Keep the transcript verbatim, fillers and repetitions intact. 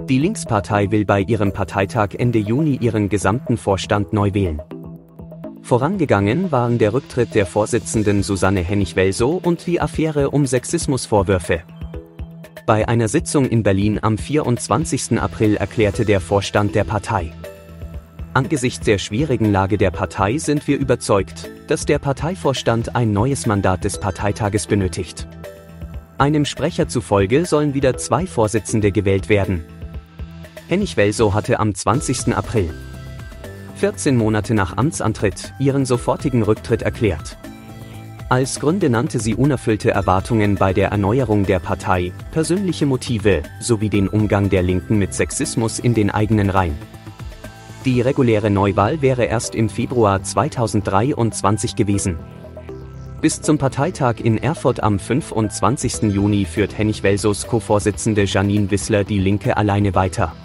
Die Linkspartei will bei ihrem Parteitag Ende Juni ihren gesamten Vorstand neu wählen. Vorangegangen waren der Rücktritt der Vorsitzenden Susanne Hennig-Welsow und die Affäre um Sexismusvorwürfe. Bei einer Sitzung in Berlin am vierundzwanzigsten April erklärte der Vorstand der Partei: Angesichts der schwierigen Lage der Partei sind wir überzeugt, dass der Parteivorstand ein neues Mandat des Parteitages benötigt. Einem Sprecher zufolge sollen wieder zwei Vorsitzende gewählt werden. Hennig-Welsow hatte am zwanzigsten April, vierzehn Monate nach Amtsantritt, ihren sofortigen Rücktritt erklärt. Als Gründe nannte sie unerfüllte Erwartungen bei der Erneuerung der Partei, persönliche Motive sowie den Umgang der Linken mit Sexismus in den eigenen Reihen. Die reguläre Neuwahl wäre erst im Februar zweitausenddreiundzwanzig gewesen. Bis zum Parteitag in Erfurt am fünfundzwanzigsten Juni führt Hennig-Welsows Co-Vorsitzende Janine Wissler die Linke alleine weiter.